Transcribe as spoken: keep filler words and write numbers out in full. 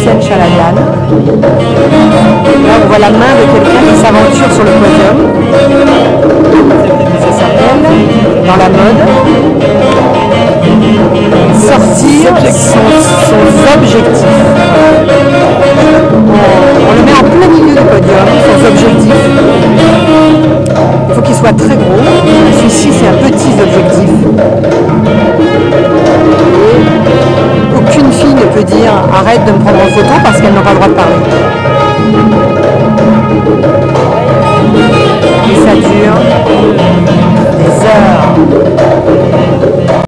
Hissène Chalayan. Là, on voit la main de quelqu'un qui s'aventure sur le podium. Ça s'appelle, dans la mode, sortir son, son objectif. On, on le met en plein milieu du podium, son objectif. Il faut qu'il soit très gros. Celui-ci, c'est un petit objectif. Et aucune fille ne peut dire arrête de me prendre en photo parce qu'elle n'a pas le droit de parler. Et ça dure des heures.